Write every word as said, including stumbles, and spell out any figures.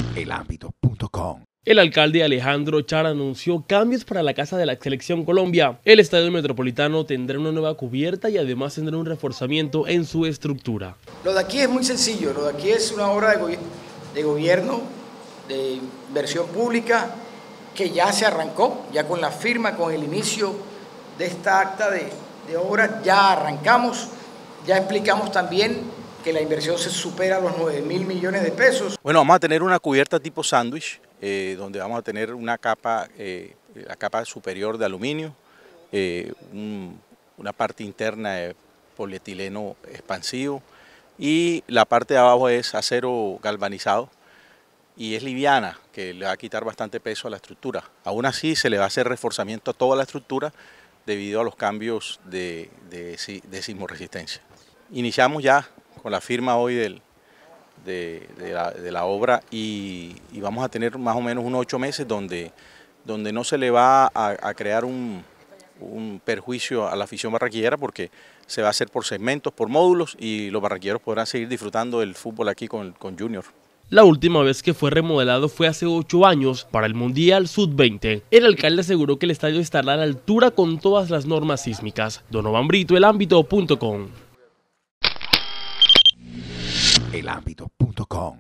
el ámbito punto com. El alcalde Alejandro Char anunció cambios para la Casa de la Selección Colombia. El Estadio Metropolitano tendrá una nueva cubierta y además tendrá un reforzamiento en su estructura. Lo de aquí es muy sencillo, lo de aquí es una obra de, go de gobierno, de inversión pública, que ya se arrancó, ya con la firma, con el inicio de esta acta de, de obra, ya arrancamos, ya explicamos también que la inversión se supera los nueve mil millones de pesos. Bueno, vamos a tener una cubierta tipo sándwich, eh, donde vamos a tener una capa, eh, la capa superior de aluminio, eh, un, una parte interna de polietileno expansivo y la parte de abajo es acero galvanizado y es liviana, que le va a quitar bastante peso a la estructura. Aún así se le va a hacer reforzamiento a toda la estructura debido a los cambios de, de, de sismoresistencia. Iniciamos ya con la firma hoy del, de, de, la, de la obra y, y vamos a tener más o menos unos ocho meses donde, donde no se le va a, a crear un, un perjuicio a la afición barranquillera porque se va a hacer por segmentos, por módulos y los barranquilleros podrán seguir disfrutando del fútbol aquí con, con Junior. La última vez que fue remodelado fue hace ocho años para el Mundial sub veinte. El alcalde aseguró que el estadio estará a la altura con todas las normas sísmicas. Donovan Brito, el ámbito punto com. el ámbito punto com.